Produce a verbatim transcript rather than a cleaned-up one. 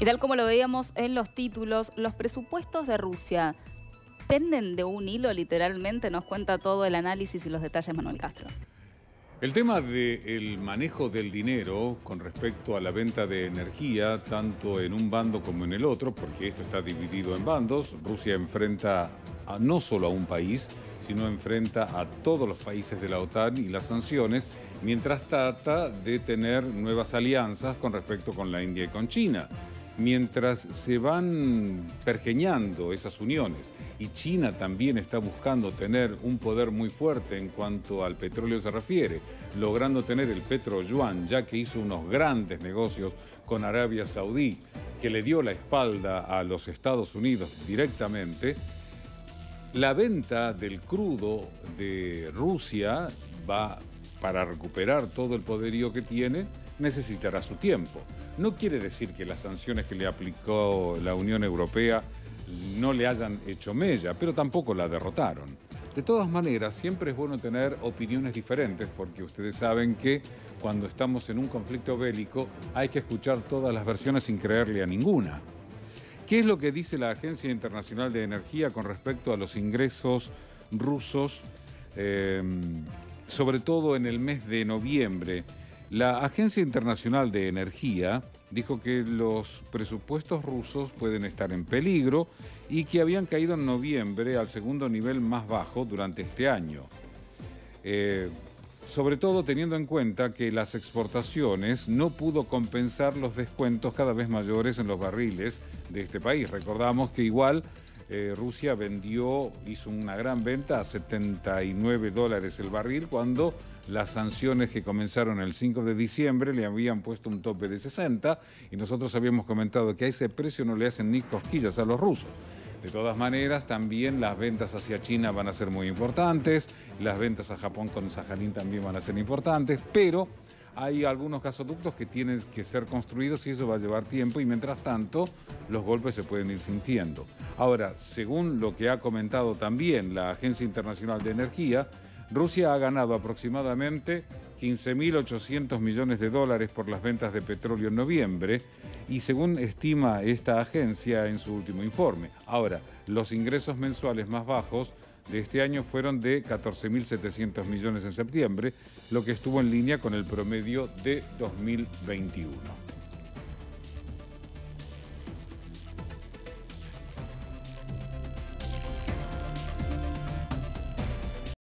Y tal como lo veíamos en los títulos, los presupuestos de Rusia penden de un hilo, literalmente. Nos cuenta todo el análisis y los detalles Manuel Castro. El tema del manejo del dinero con respecto a la venta de energía, tanto en un bando como en el otro, porque esto está dividido en bandos. Rusia enfrenta a, no solo a un país, sino enfrenta a todos los países de la OTAN y las sanciones, mientras trata de tener nuevas alianzas con respecto con la India y con China. Mientras se van pergeñando esas uniones y China también está buscando tener un poder muy fuerte en cuanto al petróleo se refiere, logrando tener el petroyuan, ya que hizo unos grandes negocios con Arabia Saudí, que le dio la espalda a los Estados Unidos directamente, la venta del crudo de Rusia va, para recuperar todo el poderío que tiene, necesitará su tiempo. No quiere decir que las sanciones que le aplicó la Unión Europea no le hayan hecho mella, pero tampoco la derrotaron. De todas maneras, siempre es bueno tener opiniones diferentes, porque ustedes saben que cuando estamos en un conflicto bélico hay que escuchar todas las versiones sin creerle a ninguna. ¿Qué es lo que dice la Agencia Internacional de Energía con respecto a los ingresos rusos, eh, sobre todo en el mes de noviembre? La Agencia Internacional de Energía dijo que los presupuestos rusos pueden estar en peligro y que habían caído en noviembre al segundo nivel más bajo durante este año. Eh, sobre todo teniendo en cuenta que las exportaciones no pudo compensar los descuentos cada vez mayores en los barriles de este país. Recordamos que igual eh, Rusia vendió, hizo una gran venta a setenta y nueve dólares el barril, cuando las sanciones que comenzaron el cinco de diciembre le habían puesto un tope de sesenta, y nosotros habíamos comentado que a ese precio no le hacen ni cosquillas a los rusos. De todas maneras, también las ventas hacia China van a ser muy importantes, las ventas a Japón con Sajalín también van a ser importantes, pero hay algunos gasoductos que tienen que ser construidos y eso va a llevar tiempo, y mientras tanto los golpes se pueden ir sintiendo. Ahora, según lo que ha comentado también la Agencia Internacional de Energía, Rusia ha ganado aproximadamente quince mil ochocientos millones de dólares por las ventas de petróleo en noviembre, y según estima esta agencia en su último informe. Ahora, los ingresos mensuales más bajos de este año fueron de catorce mil setecientos millones en septiembre, lo que estuvo en línea con el promedio de dos mil veintiuno.